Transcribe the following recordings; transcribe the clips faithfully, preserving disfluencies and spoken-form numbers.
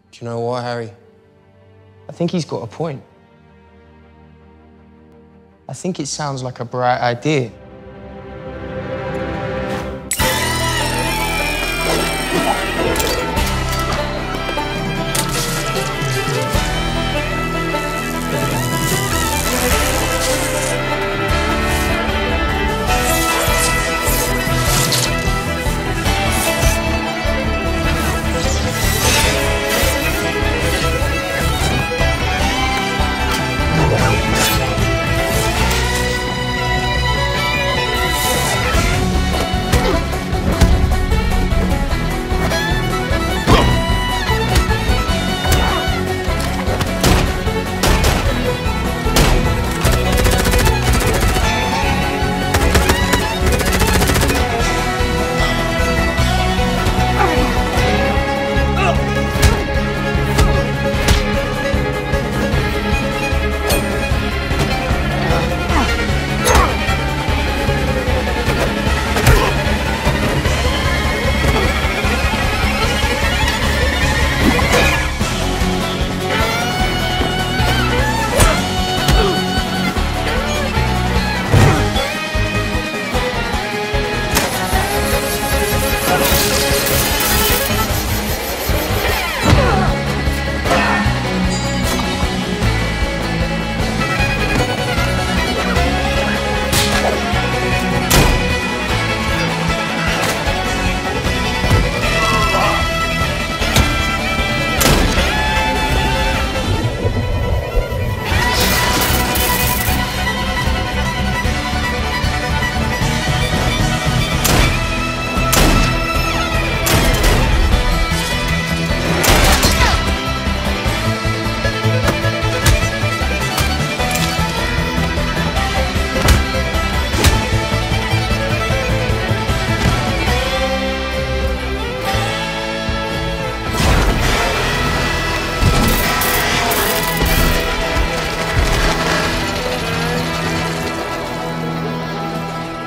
Do you know what, Harry? I think he's got a point. I think it sounds like a bright idea.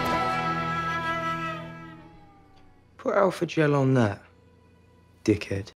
Put alpha gel on that, dickhead.